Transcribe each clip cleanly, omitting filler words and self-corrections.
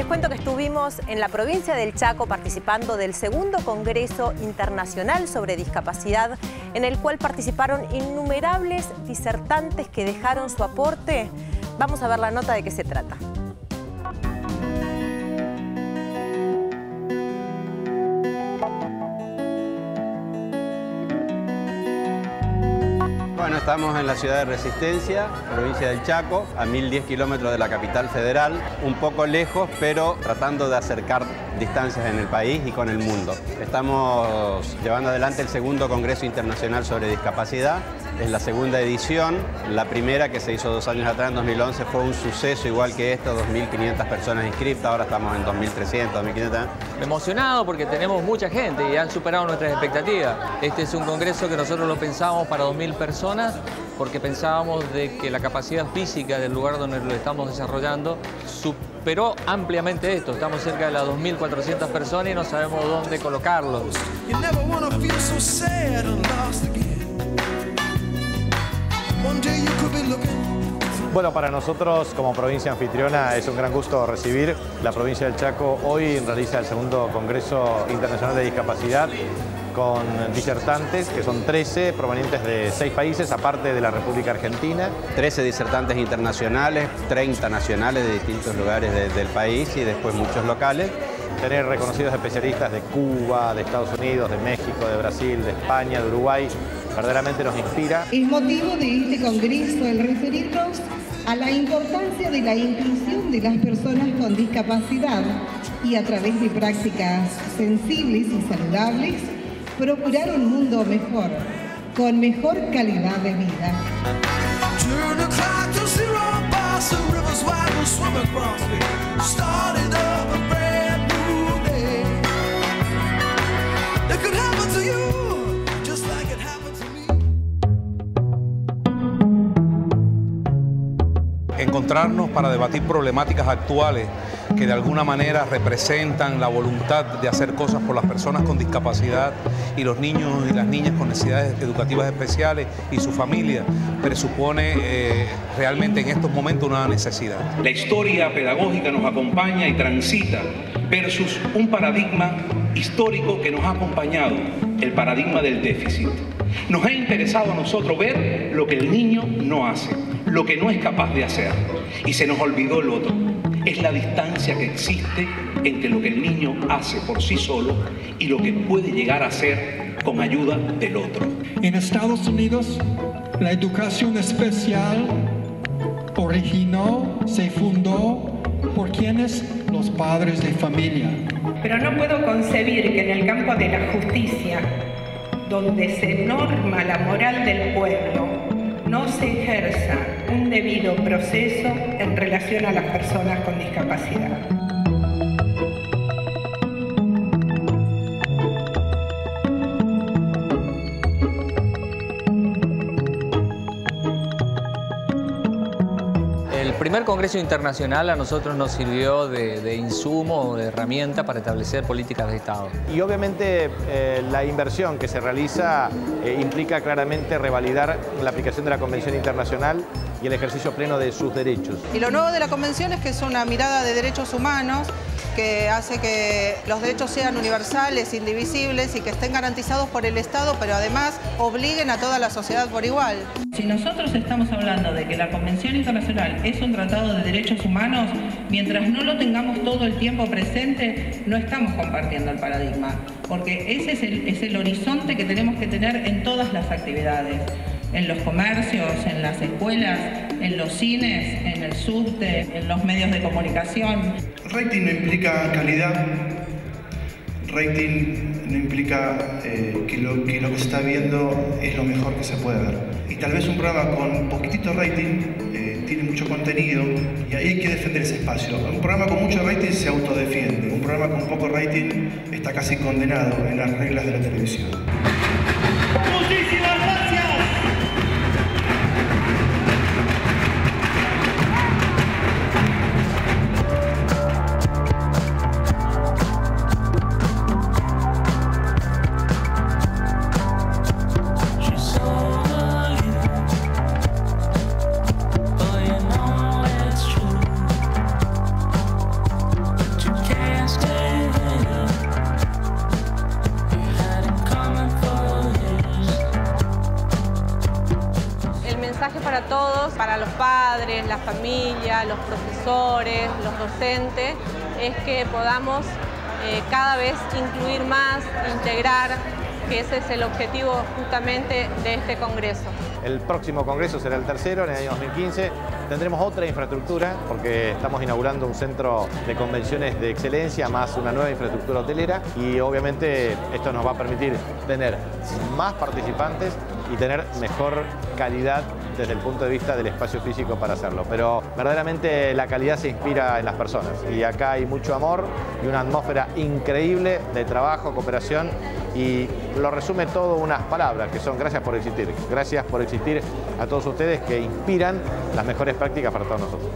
cuento que estuvimos en la provincia del Chaco participando del segundo Congreso Internacional sobre Discapacidad, en el cual participaron innumerables disertantes que dejaron su aporte. Vamos a ver la nota de qué se trata. Bueno, estamos en la ciudad de Resistencia, provincia del Chaco, a 1010 kilómetros de la capital federal, un poco lejos, pero tratando de acercar distancias en el país y con el mundo. Estamos llevando adelante el segundo Congreso Internacional sobre Discapacidad. Es la segunda edición. La primera, que se hizo 2 años atrás, en 2011, fue un suceso igual que esto, 2.500 personas inscritas, ahora estamos en 2.300, 2.500. Emocionado porque tenemos mucha gente y han superado nuestras expectativas. Este es un congreso que nosotros lo pensamos para 2.000 personas porque pensábamos de que la capacidad física del lugar donde lo estamos desarrollando superó ampliamente esto. Estamos cerca de las 2.400 personas y no sabemos dónde colocarlos. Bueno, para nosotros como provincia anfitriona es un gran gusto recibir. La provincia del Chaco hoy realiza el segundo Congreso Internacional de Discapacidad con disertantes, que son 13, provenientes de 6 países, aparte de la República Argentina. 13 disertantes internacionales, 30 nacionales de distintos lugares del país y después muchos locales. Tener reconocidos especialistas de Cuba, de Estados Unidos, de México, de Brasil, de España, de Uruguay, verdaderamente nos inspira. Es motivo de este congreso el referirnos a la importancia de la inclusión de las personas con discapacidad y a través de prácticas sensibles y saludables, procurar un mundo mejor, con mejor calidad de vida. Encontrarnos para debatir problemáticas actuales que de alguna manera representan la voluntad de hacer cosas por las personas con discapacidad y los niños y las niñas con necesidades educativas especiales y su familia, presupone realmente en estos momentos una necesidad. La historia pedagógica nos acompaña y transita versus un paradigma histórico que nos ha acompañado, el paradigma del déficit. Nos ha interesado a nosotros ver lo que el niño no hace, lo que no es capaz de hacer, y se nos olvidó el otro. Es la distancia que existe entre lo que el niño hace por sí solo y lo que puede llegar a hacer con ayuda del otro. En Estados Unidos, la educación especial se fundó por quienes, los padres de familia. Pero no puedo concebir que en el campo de la justicia, donde se norma la moral del pueblo, no se ejerza un debido proceso en relación a las personas con discapacidad. El primer Congreso Internacional a nosotros nos sirvió de insumo, de herramienta para establecer políticas de Estado. Y obviamente la inversión que se realiza implica claramente revalidar la aplicación de la Convención Internacional y el ejercicio pleno de sus derechos. Y lo nuevo de la Convención es que es una mirada de derechos humanos que hace que los derechos sean universales, indivisibles y que estén garantizados por el Estado, pero además obliguen a toda la sociedad por igual. Si nosotros estamos hablando de que la Convención Internacional es un tratado de derechos humanos, mientras no lo tengamos todo el tiempo presente, no estamos compartiendo el paradigma, porque ese es el horizonte que tenemos que tener en todas las actividades. En los comercios, en las escuelas, en los cines, en el subte, en los medios de comunicación. Rating no implica calidad, rating no implica que lo que se está viendo es lo mejor que se puede ver. Y tal vez un programa con poquitito rating tiene mucho contenido y ahí hay que defender ese espacio. Un programa con mucho rating se autodefiende, un programa con poco rating está casi condenado en las reglas de la televisión. ¡Muchísimas gracias! mensaje para todos, para los padres, la familia, los profesores, los docentes, es que podamos cada vez incluir más, integrar, que ese es el objetivo justamente de este congreso. El próximo congreso será el tercero, en el año 2015. Tendremos otra infraestructura porque estamos inaugurando un centro de convenciones de excelencia más una nueva infraestructura hotelera y obviamente esto nos va a permitir tener más participantes y tener mejor calidad desde el punto de vista del espacio físico para hacerlo. Pero verdaderamente la calidad se inspira en las personas y acá hay mucho amor y una atmósfera increíble de trabajo, cooperación y lo resume todo unas palabras que son gracias por existir. Gracias por existir a todos ustedes que inspiran las mejores prácticas para todos nosotros.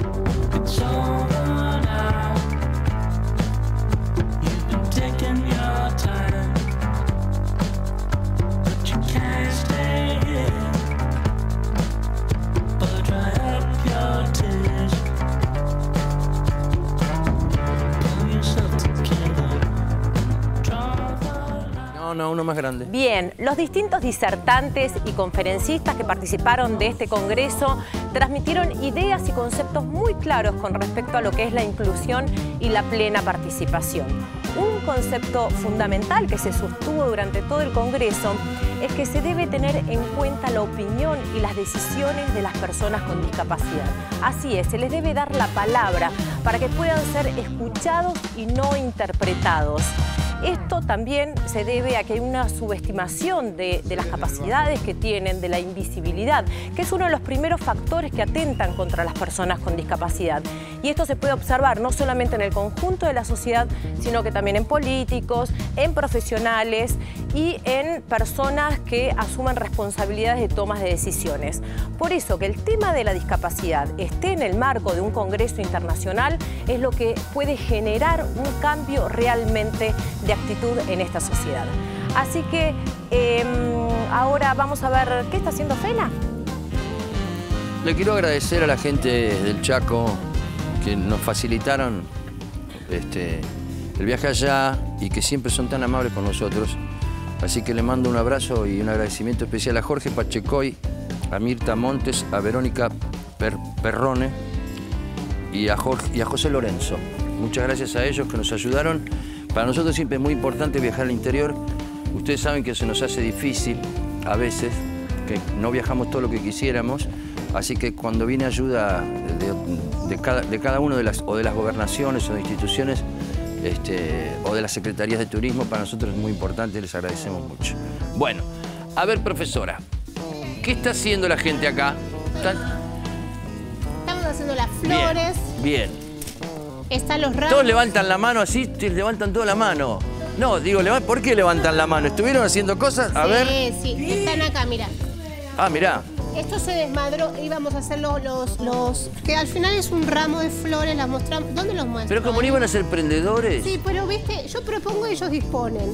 No, uno más grande. Bien, los distintos disertantes y conferencistas que participaron de este congreso transmitieron ideas y conceptos muy claros con respecto a lo que es la inclusión y la plena participación. Un concepto fundamental que se sostuvo durante todo el congreso es que se debe tener en cuenta la opinión y las decisiones de las personas con discapacidad. Así es, se les debe dar la palabra para que puedan ser escuchados y no interpretados. Esto también se debe a que hay una subestimación de las capacidades que tienen, de la invisibilidad, que es uno de los primeros factores que atentan contra las personas con discapacidad. Y esto se puede observar no solamente en el conjunto de la sociedad, sino que también en políticos, en profesionales y en personas que asumen responsabilidades de tomas de decisiones. Por eso que el tema de la discapacidad esté en el marco de un congreso internacional es lo que puede generar un cambio realmente de actitud en esta sociedad. Así que ahora vamos a ver qué está haciendo Fela. Le quiero agradecer a la gente del Chaco que nos facilitaron el viaje allá y que siempre son tan amables con nosotros. Así que le mando un abrazo y un agradecimiento especial a Jorge Pachecoy, a Mirta Montes, a Verónica Perrone y a José Lorenzo. Muchas gracias a ellos que nos ayudaron. Para nosotros siempre es muy importante viajar al interior. Ustedes saben que se nos hace difícil a veces, que no viajamos todo lo que quisiéramos. Así que cuando viene ayuda de cada una de las gobernaciones o de instituciones o de las secretarías de turismo, para nosotros es muy importante y les agradecemos mucho. Bueno, a ver, profesora, ¿qué está haciendo la gente acá? Estamos haciendo las flores. Bien. Están los ramos. Todos levantan la mano así, levantan toda la mano. No, digo, ¿por qué levantan la mano? ¿Estuvieron haciendo cosas? A ver. Sí, están acá, mira. Ah, mirá. Esto se desmadró, íbamos a hacer los... que al final es un ramo de flores, las mostramos. ¿Dónde los muestro? Pero como no iban a ser prendedores. Sí, pero viste, yo propongo y ellos disponen.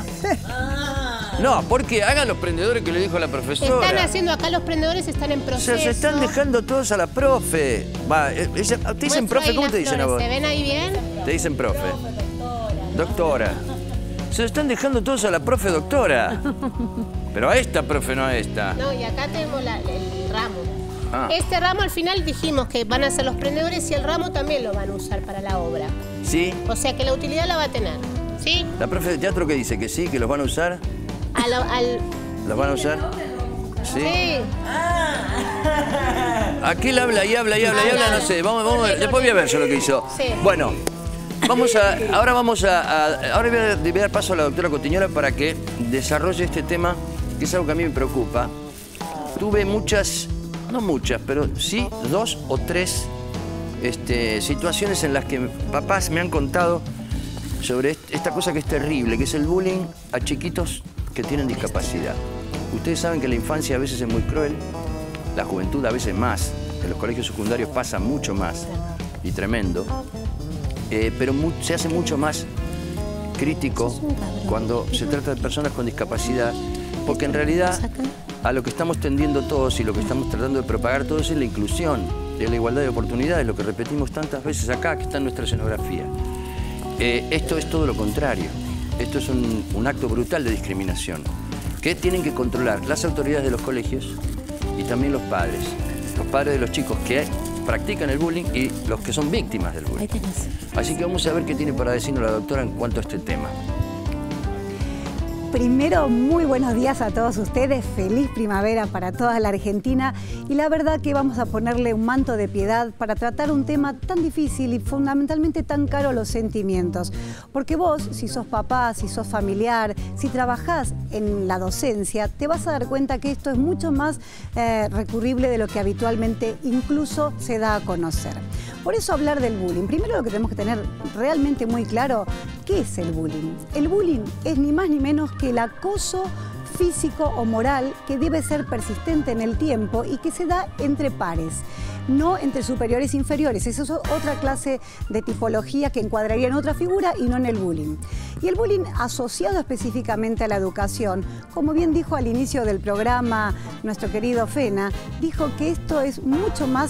No, porque hagan los prendedores que le dijo la profesora. Están haciendo acá los prendedores, están en proceso. Se están dejando todos a la profe. ¿Te dicen profe? ¿Cómo te dicen a vos? ¿Se ven ahí bien? Te dicen profe. Doctora. Se están dejando todos a la profe doctora. Pero a esta profe, no a esta. No, y acá tenemos el ramo. Este ramo al final dijimos que van a ser los prendedores y el ramo también lo van a usar para la obra. ¿Sí? O sea que la utilidad la va a tener. ¿Sí? ¿La profe de teatro qué dice? ¿Que sí? ¿Que los van a usar? ¿Los van a usar? Sí. Aquí él habla y habla y habla y habla, no sé. Vamos a ver. Después voy a ver yo lo que hizo. Sí. Bueno, ahora voy a dar paso a la doctora Cotiñola para que desarrolle este tema, que es algo que a mí me preocupa. Tuve muchas, no muchas, pero sí 2 o 3 situaciones en las que papás me han contado sobre esta cosa que es terrible, que es el bullying a chiquitos que tienen discapacidad. Ustedes saben que la infancia a veces es muy cruel, la juventud a veces más, en los colegios secundarios pasa mucho más y tremendo, pero se hace mucho más crítico cuando se trata de personas con discapacidad, porque en realidad a lo que estamos tendiendo todos y lo que estamos tratando de propagar todos es la inclusión, es la igualdad de oportunidades, lo que repetimos tantas veces acá, que está en nuestra escenografía. Esto es todo lo contrario. Esto es un acto brutal de discriminación que tienen que controlar las autoridades de los colegios y también los padres de los chicos que practican el bullying y los que son víctimas del bullying. Así que vamos a ver qué tiene para decirnos la doctora en cuanto a este tema. Primero, muy buenos días a todos ustedes, feliz primavera para toda la Argentina y la verdad que vamos a ponerle un manto de piedad para tratar un tema tan difícil y fundamentalmente tan caro a los sentimientos. Porque vos, si sos papá, si sos familiar, si trabajás en la docencia, te vas a dar cuenta que esto es mucho más recurrible de lo que habitualmente incluso se da a conocer. Por eso hablar del bullying, primero lo que tenemos que tener realmente muy claro, ¿qué es el bullying? El bullying es ni más ni menos que el acoso físico o moral que debe ser persistente en el tiempo y que se da entre pares, no entre superiores e inferiores. Esa es otra clase de tipología que encuadraría en otra figura y no en el bullying. Y el bullying asociado específicamente a la educación, como bien dijo al inicio del programa nuestro querido Fena, dijo que esto es mucho más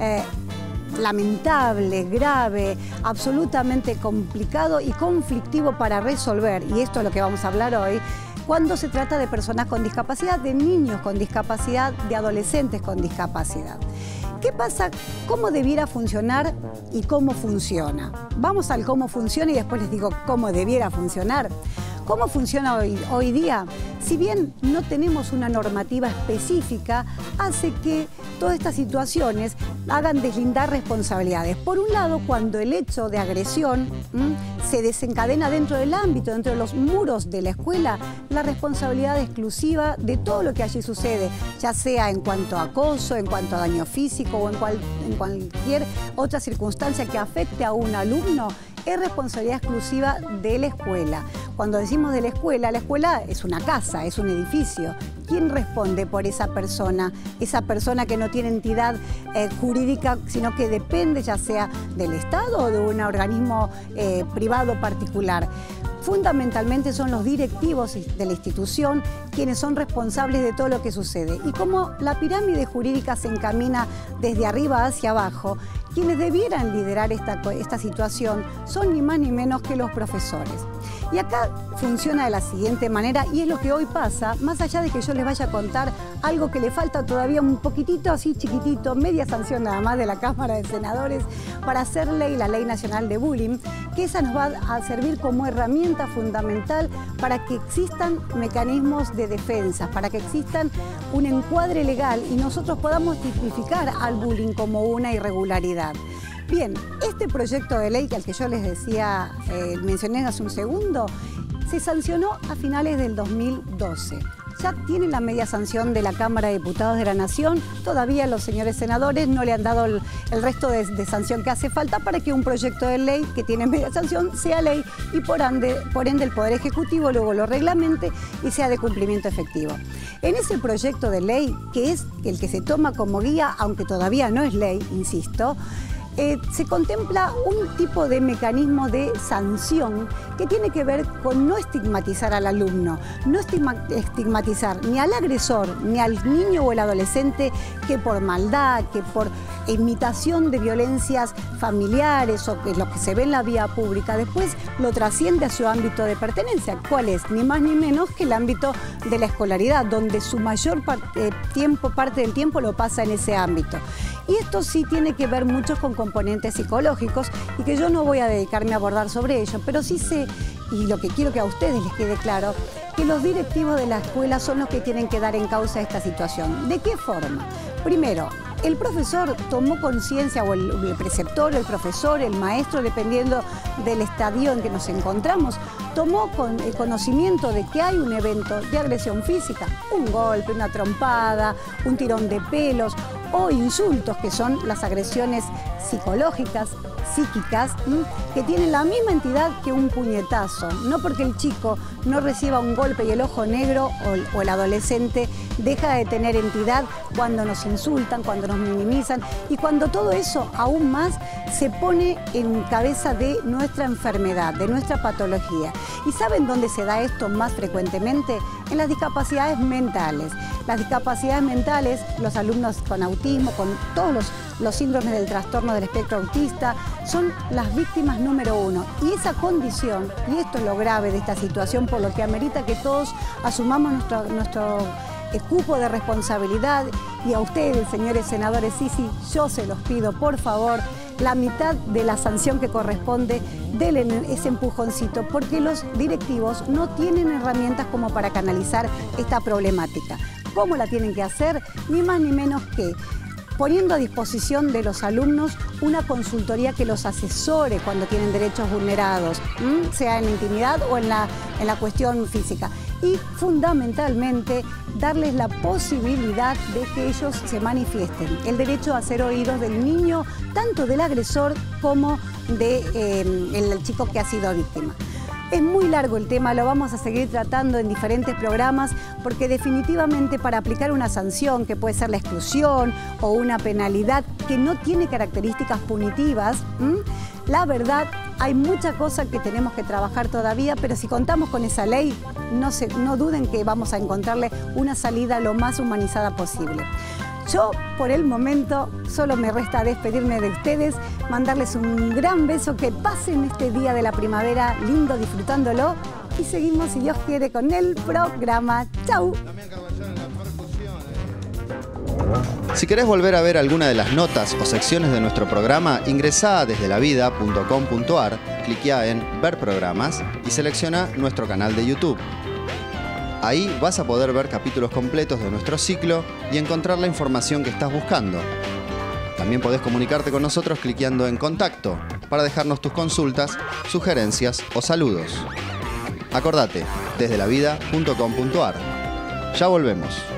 lamentable, grave, absolutamente complicado y conflictivo para resolver, y esto es lo que vamos a hablar hoy, cuando se trata de personas con discapacidad, de niños con discapacidad, de adolescentes con discapacidad. ¿Qué pasa? ¿Cómo debiera funcionar y cómo funciona? Vamos al cómo funciona y después les digo cómo debiera funcionar. ¿Cómo funciona hoy día? Si bien no tenemos una normativa específica, hace que todas estas situaciones hagan deslindar responsabilidades. Por un lado, cuando el hecho de agresión se desencadena dentro del ámbito, dentro de los muros de la escuela, la responsabilidad exclusiva de todo lo que allí sucede, ya sea en cuanto a acoso, en cuanto a daño físico o en cualquier otra circunstancia que afecte a un alumno, es responsabilidad exclusiva de la escuela. Cuando decimos de la escuela es una casa, es un edificio. ¿Quién responde por esa persona? Esa persona que no tiene entidad jurídica, sino que depende ya sea del Estado o de un organismo privado particular. Fundamentalmente son los directivos de la institución quienes son responsables de todo lo que sucede. Y como la pirámide jurídica se encamina desde arriba hacia abajo, quienes debieran liderar esta situación son ni más ni menos que los profesores. Y acá funciona de la siguiente manera, y es lo que hoy pasa, más allá de que yo les vaya a contar algo que le falta todavía un poquitito, así chiquitito, media sanción nada más de la Cámara de Senadores para hacer ley, la Ley Nacional de Bullying, que esa nos va a servir como herramienta fundamental para que existan mecanismos de defensa, para que existan un encuadre legal y nosotros podamos tipificar al bullying como una irregularidad. Bien, este proyecto de ley, que al que yo les decía, mencioné hace un segundo, se sancionó a finales del 2012. Ya tiene la media sanción de la Cámara de Diputados de la Nación. Todavía los señores senadores no le han dado el resto de sanción que hace falta para que un proyecto de ley que tiene media sanción sea ley y por ende el Poder Ejecutivo luego lo reglamente y sea de cumplimiento efectivo. En ese proyecto de ley, que es el que se toma como guía, aunque todavía no es ley, insisto, se contempla un tipo de mecanismo de sanción que tiene que ver con no estigmatizar al alumno, no estigmatizar ni al agresor, ni al niño o el adolescente que por maldad, que por imitación de violencias familiares o que lo que se ve en la vía pública después lo trasciende a su ámbito de pertenencia. ¿Cuál es? Ni más ni menos que el ámbito de la escolaridad, donde su mayor parte del tiempo lo pasa en ese ámbito. Y esto sí tiene que ver mucho con componentes psicológicos y que yo no voy a dedicarme a abordar sobre ello, pero sí sé, y lo que quiero que a ustedes les quede claro, que los directivos de la escuela son los que tienen que dar en causa esta situación. ¿De qué forma? Primero, el profesor tomó conciencia, o el preceptor, el profesor, el maestro, dependiendo del estadio en que nos encontramos, tomó conocimiento de que hay un evento de agresión física, un golpe, una trompada, un tirón de pelos o insultos, que son las agresiones psicológicas, psíquicas, que tienen la misma entidad que un puñetazo. No porque el chico no reciba un golpe y el ojo negro o el adolescente deja de tener entidad cuando nos insultan, cuando nos minimizan y cuando todo eso aún más se pone en cabeza de nuestra enfermedad, de nuestra patología. ¿Y saben dónde se da esto más frecuentemente? En las discapacidades mentales. Las discapacidades mentales, los alumnos con autismo, con todos los síndromes del trastorno del espectro autista, son las víctimas número uno. Y esa condición, y esto es lo grave de esta situación, por lo que amerita que todos asumamos nuestro cupo de responsabilidad, y a ustedes, señores senadores, sí, yo se los pido, por favor, la mitad de la sanción que corresponde, denle ese empujoncito, porque los directivos no tienen herramientas como para canalizar esta problemática. ¿Cómo la tienen que hacer? Ni más ni menos que poniendo a disposición de los alumnos una consultoría que los asesore cuando tienen derechos vulnerados, sea en la intimidad o en la cuestión física. Y fundamentalmente darles la posibilidad de que ellos se manifiesten. El derecho a ser oídos del niño, tanto del agresor como del chico que ha sido víctima. Es muy largo el tema, lo vamos a seguir tratando en diferentes programas, porque definitivamente para aplicar una sanción, que puede ser la exclusión o una penalidad que no tiene características punitivas, la verdad hay mucha cosa que tenemos que trabajar todavía, pero si contamos con esa ley, no duden que vamos a encontrarle una salida lo más humanizada posible. Yo, por el momento, solo me resta despedirme de ustedes, mandarles un gran beso, que pasen este día de la primavera lindo disfrutándolo, y seguimos, si Dios quiere, con el programa. ¡Chau! Si querés volver a ver alguna de las notas o secciones de nuestro programa, ingresá a desdelavida.com.ar, cliquea en Ver Programas y selecciona nuestro canal de YouTube. Ahí vas a poder ver capítulos completos de nuestro ciclo y encontrar la información que estás buscando. También podés comunicarte con nosotros cliqueando en Contacto para dejarnos tus consultas, sugerencias o saludos. Acordate, desdelavida.com.ar. Ya volvemos.